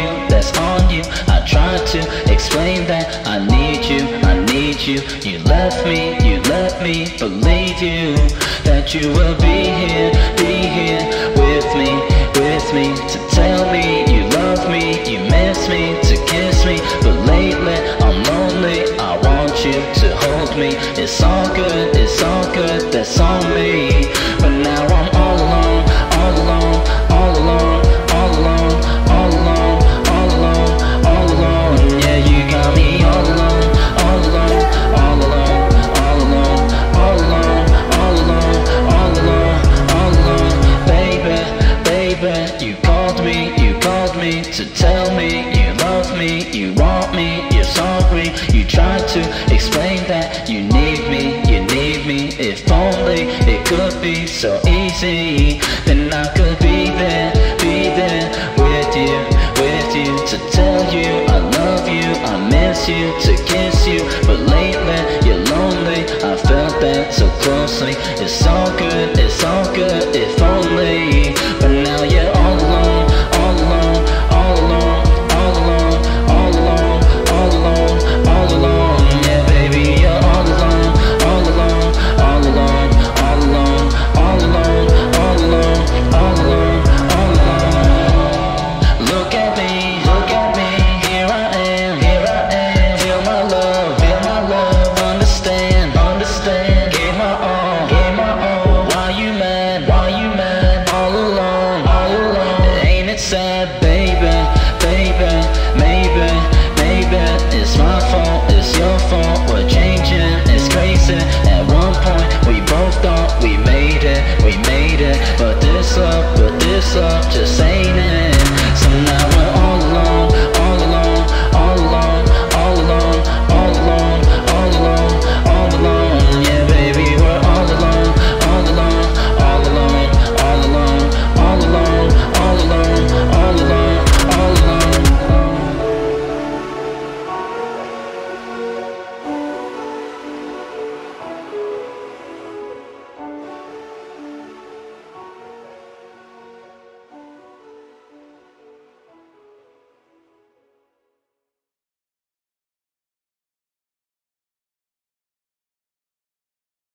you, that's on you. I tried to explain that I need you, I need you. You left me believe you, that you will be here with me, to tell me you love me, you miss me, to kiss me. But lately I'm lonely, I want you to hold me. It's all good, that's on me. But now I'm all alone, all alone, all alone, all alone, all alone, all alone, all alone. Yeah, you got me all alone, all alone, all alone, all alone, all alone, all alone, all alone, all alone. Baby, you called me to tell me you love me, you want me, you're sorry. You tried to explain that you need me. If only it could be so easy, then I could be there with you, to tell you I love you, I miss you, to kiss you. But lately you're lonely, I felt that so closely. It's all good, if only. But now you're all alone, all alone, all alone, all alone, all alone, all alone, all alone. Yeah, baby, you're all alone, all alone, all alone, all alone, all alone, all alone, all alone, all alone. Look at me, here I am, feel my love, understand, gave my all, why you mad, all alone, ain't it sad, baby, maybe, it's my fault, it's your fault, we're changing, it's crazy. At one point we both thought we made it, but this love just ain't